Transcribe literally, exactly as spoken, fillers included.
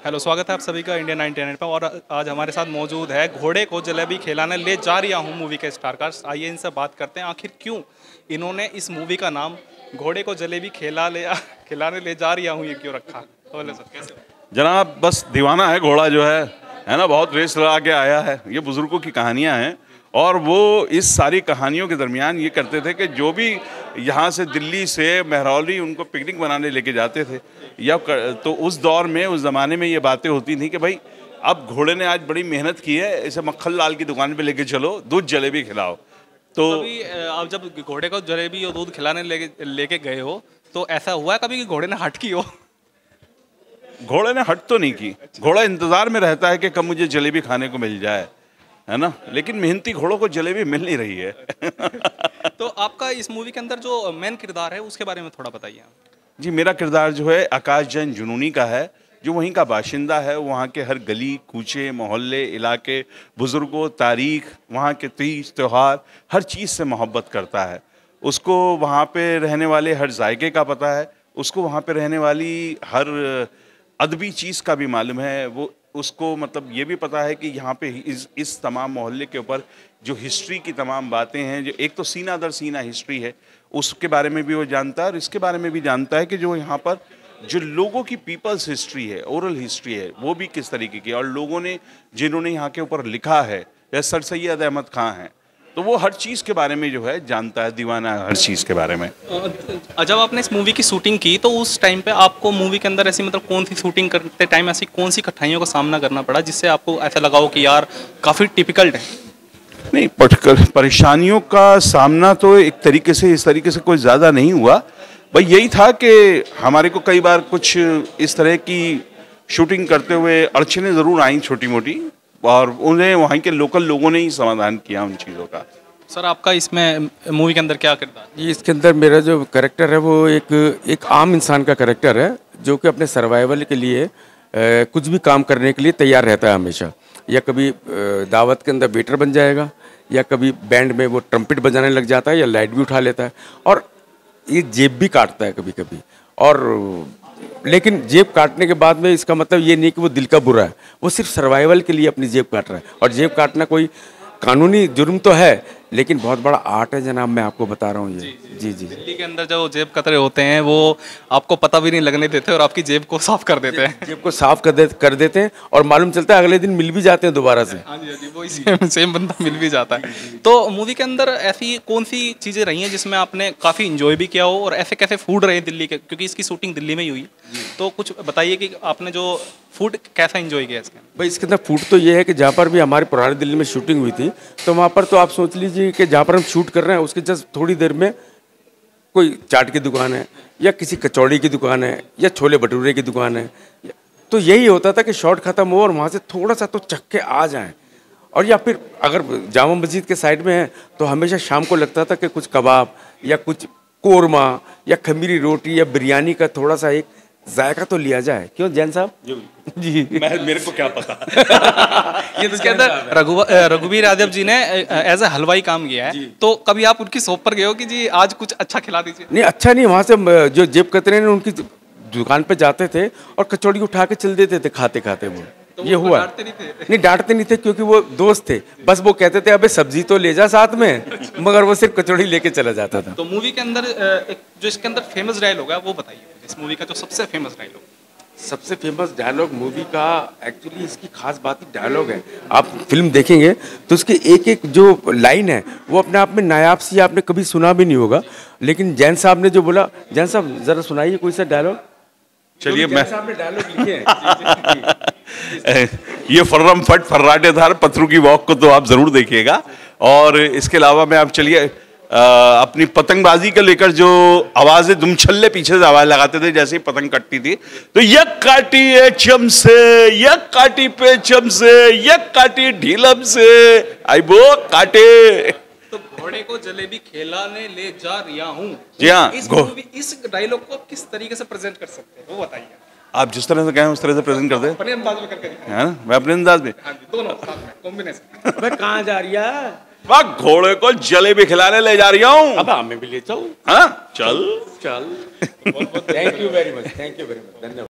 Hello, स्वागत है आप सभी का इंडिया नाइनटी नाइन पर। और आज हमारे साथ मौजूद है घोड़े को जलेबी खिलाने ले जा रहा हूँ मूवी के स्टारकास्ट। आइए इनसे बात करते हैं आखिर क्यों इन्होंने इस मूवी का नाम घोड़े को जलेबी खिला ले खिलाने ले जा रहा हूँ ये क्यों रखा। तो बोले सर कैसे जनाब, बस दीवाना है घोड़ा जो है है ना, बहुत रेस लगा के आया है। ये बुजुर्गों की कहानियाँ हैं और वो इस सारी कहानियों के दरमियान ये करते थे कि जो भी यहाँ से दिल्ली से महरौली उनको पिकनिक बनाने लेके जाते थे या कर, तो उस दौर में उस ज़माने में ये बातें होती थी कि भाई अब घोड़े ने आज बड़ी मेहनत की है, इसे मक्खन लाल की दुकान पे लेके चलो, दूध जलेबी खिलाओ। तो कभी आप जब घोड़े को जलेबी और दूध खिलाने लेके लेके गए हो तो ऐसा हुआ है कभी कि घोड़े ने हट की हो? घोड़े ने हट तो नहीं की, घोड़ा इंतज़ार में रहता है कि कब मुझे जलेबी खाने को मिल जाए, है ना, लेकिन मेहनती घोड़ों को जलेबी मिल नहीं रही है। तो आपका इस मूवी के अंदर जो मेन किरदार है उसके बारे में थोड़ा बताइए। जी, मेरा किरदार जो है आकाश जैन जुनूनी का है, जो वहीं का बाशिंदा है। वहाँ के हर गली कूचे मोहल्ले इलाके बुज़ुर्गों तारीख वहाँ के तीज त्यौहार हर चीज़ से मोहब्बत करता है। उसको वहाँ पे रहने वाले हर जायके का पता है, उसको वहाँ पे रहने वाली हर अदबी चीज़ का भी मालूम है। वो उसको मतलब ये भी पता है कि यहाँ पे इस इस तमाम मोहल्ले के ऊपर जो हिस्ट्री की तमाम बातें हैं, जो एक तो सीना दर सीना हिस्ट्री है, उसके बारे में भी वो जानता है। और इसके बारे में भी जानता है कि जो यहाँ पर जो लोगों की पीपल्स हिस्ट्री है, ओरल हिस्ट्री है, वो भी किस तरीके की, और लोगों ने जिन्होंने यहाँ के ऊपर लिखा है, जैसे सर सैयद अहमद खां हैं, तो वो हर चीज़ के बारे में जो है जानता है, दीवाना है हर चीज़ के बारे में। जब आपने इस मूवी की शूटिंग की तो उस टाइम पे आपको मूवी के अंदर ऐसी मतलब कौन सी शूटिंग करते टाइम ऐसी कौन सी कठिनाइयों का सामना करना पड़ा जिससे आपको ऐसा लगा हो कि यार काफ़ी टिपिकल्ट है? नहीं, परेशानियों का सामना तो एक तरीके से इस तरीके से कोई ज़्यादा नहीं हुआ। भाई यही था कि हमारे को कई बार कुछ इस तरह की शूटिंग करते हुए अड़चनें ज़रूर आई छोटी मोटी, और उन्हें वहाँ के लोकल लोगों ने ही समाधान किया उन चीज़ों का। सर आपका इसमें मूवी के अंदर क्या किरदार? जी, इसके अंदर मेरा जो कैरेक्टर है वो एक एक आम इंसान का कैरेक्टर है जो कि अपने सर्वाइवल के लिए ए, कुछ भी काम करने के लिए तैयार रहता है हमेशा। या कभी दावत के अंदर वेटर बन जाएगा, या कभी बैंड में वो ट्रम्पेट बजाने लग जाता है, या लाइट भी उठा लेता है, और ये जेब भी काटता है कभी कभी। और लेकिन जेब काटने के बाद में इसका मतलब ये नहीं कि वो दिल का बुरा है, वो सिर्फ सर्वाइवल के लिए अपनी जेब काट रहा है। और जेब काटना कोई कानूनी जुर्म तो है, लेकिन बहुत बड़ा आर्ट है जनाब, मैं आपको बता रहा हूँ ये। जी जी, जी। दिल्ली के अंदर जो जेब कतरे होते हैं वो आपको पता भी नहीं लगने देते और आपकी जेब को साफ कर देते हैं। जेब को साफ कर दे कर देते हैं और मालूम चलता है अगले दिन मिल भी जाते हैं दोबारा से। हाँ जी, हाँ जी, वो सेम सेम बंदा मिल भी जाता है। तो मूवी के अंदर ऐसी कौन सी चीज़ें रही हैं जिसमें आपने काफ़ी इंजॉय भी किया हो, और ऐसे कैसे फूड रहे दिल्ली के, क्योंकि इसकी शूटिंग दिल्ली में ही हुई, तो कुछ बताइए कि आपने जो फूड कैसा इंजॉय किया इसके? भाई इसके अंदर फूड तो ये है कि जहाँ पर भी हमारी पुरानी दिल्ली में शूटिंग हुई थी तो वहाँ पर तो आप सोच लीजिए कि जहाँ पर हम शूट कर रहे हैं उसके जस्ट थोड़ी देर में कोई चाट की दुकान है, या किसी कचौड़ी की दुकान है, या छोले भटूरे की दुकान है। तो यही होता था कि शॉट खत्म हो और वहाँ से थोड़ा सा तो चख के आ जाएं। और या फिर अगर जामा मस्जिद के साइड में है तो हमेशा शाम को लगता था कि कुछ कबाब या कुछ कोरमा या खमीरी रोटी या बिरयानी का थोड़ा सा एक जायका तो लिया जाए। क्यों जैन साहब? जी, मैं मेरे को क्या पता। ये इसके अंदर रघु रघुवीर यादव जी ने एज ए हलवाई काम किया है, तो कभी आप उनकी शॉप पर गए हो कि जी आज कुछ अच्छा खिला दीजिए? नहीं, अच्छा नहीं, वहाँ से जो जेब कतरे ने उनकी दुकान पे जाते थे और कचौड़ी उठा के चल देते थे खाते खाते। वो तो ये हुआ डांटते नहीं थे? नहीं, डांटते नहीं थे क्योंकि वो दोस्त थे, बस वो कहते थे अबे सब्जी तो ले जा साथ में, मगर वो सिर्फ कचौड़ी लेके चला जाता था। तो मूवी के अंदर एक जो इसके अंदर फेमस डायलॉग है वो बताइए, इस मूवी का जो सबसे फेमस डायलॉग? सबसे फेमस डायलॉग मूवी का एक्चुअली इसकी खास बात ही डायलॉग है। आप फिल्म देखेंगे तो उसकी एक एक जो लाइन है वो अपने आप में नायाब सी, आपने कभी सुना भी नहीं होगा। लेकिन जैन साहब ने जो बोला, जैन साहब जरा सुनाइए कोई सा डायलॉग। चलिए, मैं साहब ने डायलॉग लिखे हैं। ये फर्रम फट फर्राटेदार पत्थरों की वॉक को तो आप जरूर देखिएगा। और इसके अलावा मैं आप चलिए अपनी पतंगबाजी के लेकर जो आवाजें दुमछल्ले पीछे से आवाज लगाते थे जैसे ही पतंग कटती थी, तो यक काटी है चम से, यक काटी पे चम से, यक काटी ढीलम से, आई बो काटे। तो घोड़े को जलेबी खिलाने ले जा रहा हूँ। जी हाँ, इस मूवी इस डायलॉग को किस तरीके से प्रेजेंट कर सकते हैं वो बताइए। आप जिस तरह से कहें उस तरह से प्रेजेंट कर दे, अपने अंदाज में करके दिखाएं। है ना, मैं अपने अंदाज में। हाँ जी, दोनों साथ में कॉम्बिनेशन। अबे कहाँ जा रही है? वाह, घोड़े को जलेबी खिलाने ले जा रही हूँ। अब हमें भी ले चल। हाँ चल चल। Thank you very much, thank you very much, धन्यवाद।